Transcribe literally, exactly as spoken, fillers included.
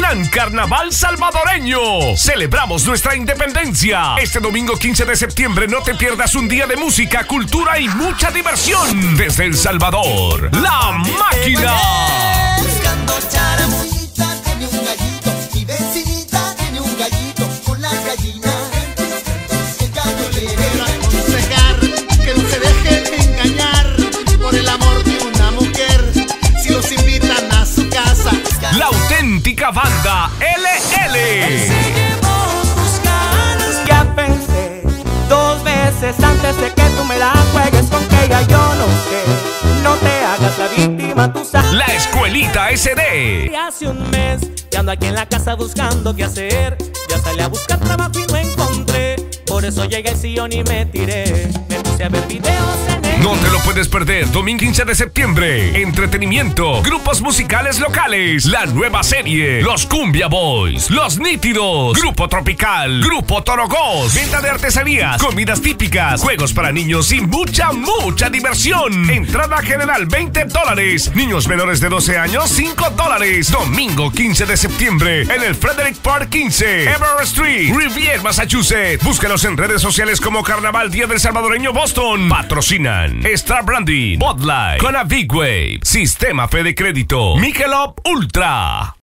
Gran Carnaval Salvadoreño. Celebramos nuestra independencia. Este domingo quince de septiembre no te pierdas un día de música, cultura y mucha diversión. Desde El Salvador, La Máquina. Buscando charamuita, tiene un gallito. Mi vecinita tiene un gallito con la gallina. El gallo le Quiero aconsejar que no se dejen engañar por el amor de una mujer. Si los invitan a su casa, La auténtica banda L L. Seguimos buscando. Ya pensé dos veces antes de que tú me la juegues con que ella yo no sé. No te hagas la víctima, tú sabes. La Escuelita S D. Y hace un mes que ando aquí en la casa buscando qué hacer. Ya salí a buscar trabajo y no encontré. Por eso llegué al sillón y me tiré. Me puse a ver videos en el... No te lo puedes perder, domingo quince de septiembre. Entretenimiento, grupos musicales locales, la nueva serie, Los Cumbia Boys, Los Nítidos, Grupo Tropical, Grupo Torogós, venta de artesanías, comidas típicas, juegos para niños y mucha, mucha diversión. Entrada general veinte dólares, niños menores de doce años cinco dólares. Domingo quince de septiembre en el Frederick Park quince, Everett Street, Rivier, Massachusetts. Búscanos en redes sociales como Carnaval Día del Salvadoreño Boston. Patrocinan Star Branding, Bud Light, Conavig Wave, Sistema Fede Crédito, Michelob Ultra.